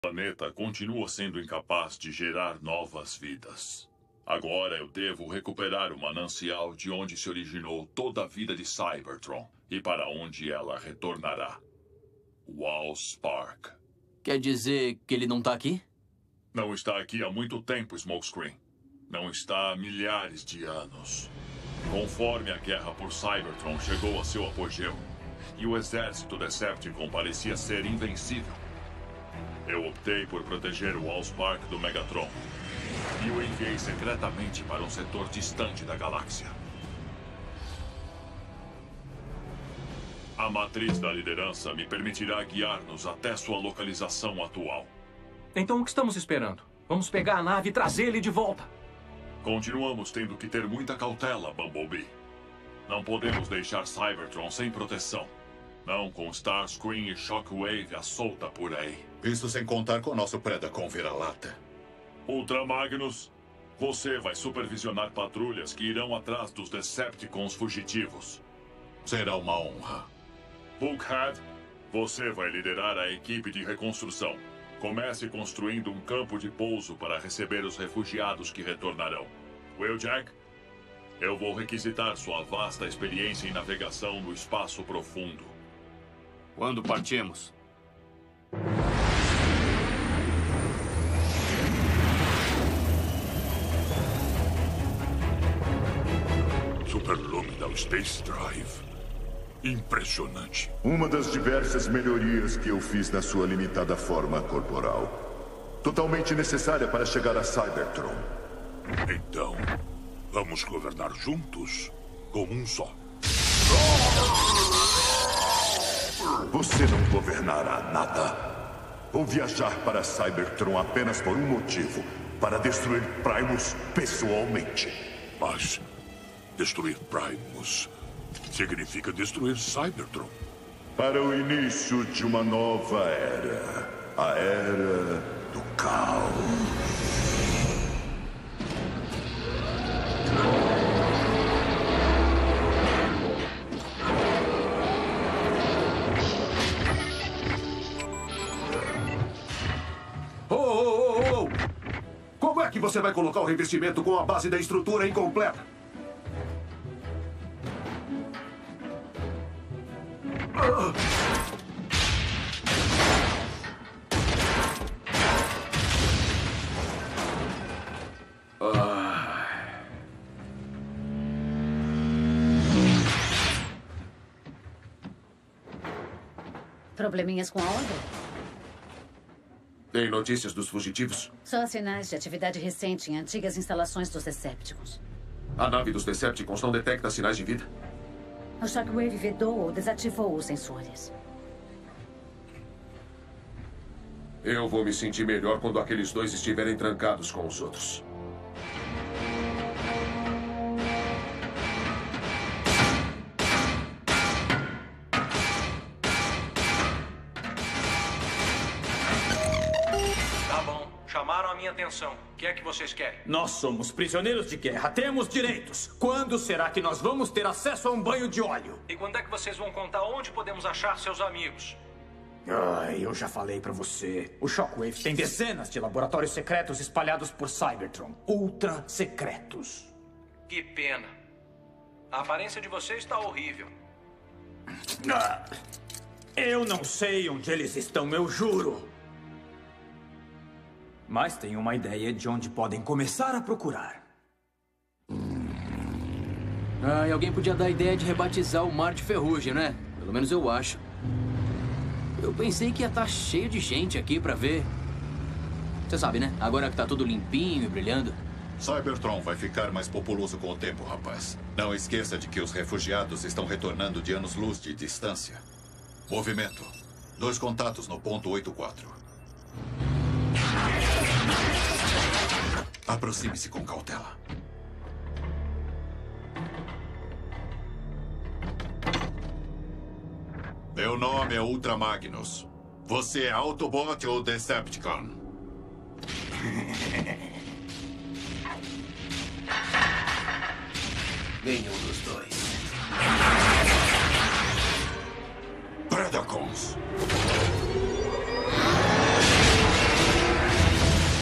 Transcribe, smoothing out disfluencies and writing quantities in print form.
planeta continua sendo incapaz de gerar novas vidas. Agora eu devo recuperar o manancial de onde se originou toda a vida de Cybertron e para onde ela retornará. Wallspark. Quer dizer que ele não tá aqui? Não está aqui há muito tempo, Smokescreen. Não está há milhares de anos. Conforme a guerra por Cybertron chegou a seu apogeu, e o exército Decepticon parecia ser invencível, eu optei por proteger o Wallspark do Megatron e o enviei secretamente para um setor distante da galáxia. A matriz da liderança me permitirá guiar-nos até sua localização atual. Então o que estamos esperando? Vamos pegar a nave e trazê-lo de volta. Continuamos tendo que ter muita cautela, Bumblebee. Não podemos deixar Cybertron sem proteção. Não com Starscream e Shockwave à solta por aí. Isso sem contar com o nosso Predacon vira-lata. Ultra Magnus, você vai supervisionar patrulhas que irão atrás dos Decepticons fugitivos. Será uma honra. Bulkhead, você vai liderar a equipe de reconstrução. Comece construindo um campo de pouso para receber os refugiados que retornarão. Wheeljack, eu vou requisitar sua vasta experiência em navegação no espaço profundo. Quando partimos? Superluminal Space Drive. Impressionante. Uma das diversas melhorias que eu fiz na sua limitada forma corporal. Totalmente necessária para chegar a Cybertron. Então, vamos governar juntos, como um só. Você não governará nada. Vou viajar para Cybertron apenas por um motivo. Para destruir Primus pessoalmente. Mas destruir Primus significa destruir Cybertron. Para o início de uma nova era. A Era do Caos. Como é que você vai colocar o revestimento com a base da estrutura incompleta? Probleminhas com a onda? Tem notícias dos fugitivos? Só sinais de atividade recente em antigas instalações dos Decepticons. A nave dos Decepticons não detecta sinais de vida? O Shockwave vedou ou desativou os sensores. Eu vou me sentir melhor quando aqueles dois estiverem trancados com os outros. Chamaram a minha atenção. O que é que vocês querem? Nós somos prisioneiros de guerra. Temos direitos. Quando será que nós vamos ter acesso a um banho de óleo? E quando é que vocês vão contar onde podemos achar seus amigos? Eu já falei pra você. O Shockwave tem dezenas de laboratórios secretos espalhados por Cybertron. Ultra secretos. Que pena. A aparência de vocês está horrível. Eu não sei onde eles estão, eu juro. Mas tenho uma ideia de onde podem começar a procurar. E alguém podia dar a ideia de rebatizar o Mar de Ferrugem, né? Pelo menos eu acho. Eu pensei que ia estar cheio de gente aqui pra ver. Você sabe, né? Agora que tá tudo limpinho e brilhando. Cybertron vai ficar mais populoso com o tempo, rapaz. Não esqueça de que os refugiados estão retornando de anos-luz de distância. Movimento. 2 contatos no ponto 84. Aproxime-se com cautela. Meu nome é Ultra Magnus. Você é Autobot ou Decepticon? Nenhum dos dois. Predacons.